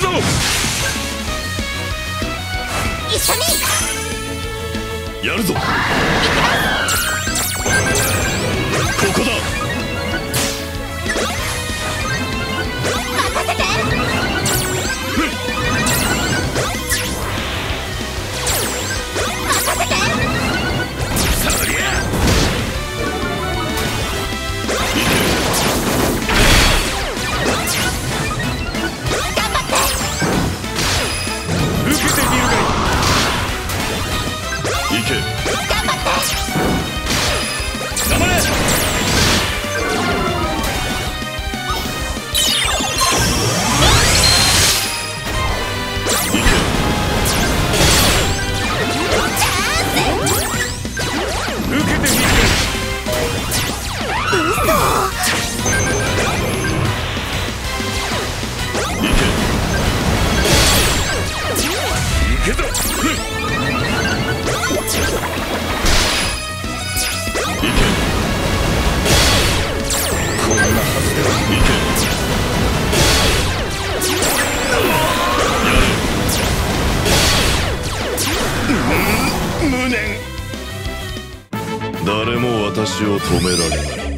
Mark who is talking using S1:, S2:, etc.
S1: ぞ。
S2: 一緒に
S1: やるぞ。ここだ。
S2: 任せて。任せて。
S1: そりゃ
S2: 頑張って。
S1: 受けてみるがいい。行け。
S2: 頑張って。
S1: 頑張れ。無念。誰も私を止められない。